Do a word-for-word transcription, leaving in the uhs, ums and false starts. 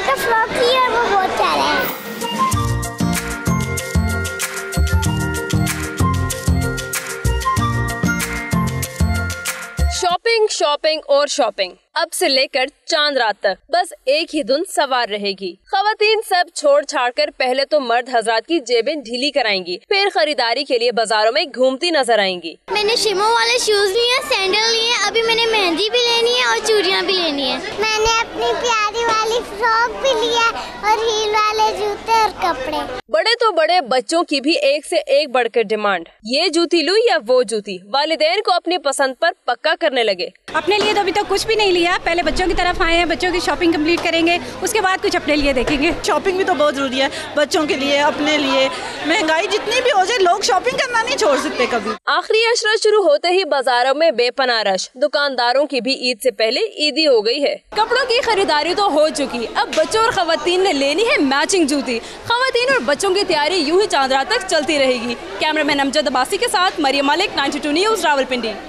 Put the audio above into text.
का फ्रॉक लिया और वो बहुत प्यारा है। शॉपिंग शॉपिंग और शॉपिंग अब से लेकर चांद रात तक बस एक ही धुन सवार रहेगी। खवातीन सब छोड़ छाड़ कर पहले तो मर्द हजरात की जेबें ढीली कराएंगी, फिर खरीदारी के लिए बाजारों में घूमती नजर आएंगी। मैंने शिमो वाले शूज लिए, सैंडल लिए, अभी मैंने मेहंदी भी लेनी है और चूड़ियाँ भी लेनी है। मैंने अपनी प्यारी वाली फ्रॉक भी लिया और हील वाले जूते और कपड़े। बड़े तो बड़े, बच्चों की भी एक से एक बढ़कर डिमांड। ये जूती लूं या वो जूती, वालिदैन को अपनी पसंद पर पक्का करने लगे। अपने लिए तो अभी तक कुछ भी नहीं लिया, पहले बच्चों की तरफ आए हैं, बच्चों की शॉपिंग कंप्लीट करेंगे, उसके बाद कुछ अपने लिए देखेंगे। शॉपिंग भी तो बहुत जरूरी है, बच्चों के लिए, अपने लिए। महंगाई जितनी भी हो जाए, लोग शॉपिंग करना नहीं छोड़ सकते कभी। आखिरी अशरा शुरू होते ही बाजारों में बेपनाह रश। दुकानदारों की भी ईद से पहले ईदी हो गई है। कपड़ों की खरीदारी तो हो चुकी, अब बच्चों और खवातीन ने लेनी है मैचिंग जूती। खवातीन और बच्चों की तैयारी यूं ही चांद रात तक चलती रहेगी। कैमरामैन अमजद अब्बासी के साथ Maryam Malik, ninety two news, Rawalpindi.